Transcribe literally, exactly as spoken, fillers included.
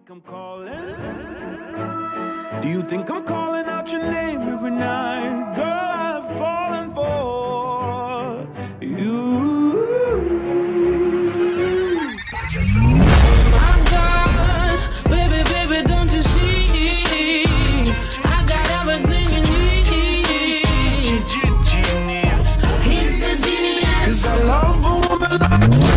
think I'm calling? Do you think I'm calling out your name every night? Girl, I've fallen for you. I'm gone, baby, baby, don't you see? I got everything you need. He's a genius. 'Cause I love a woman like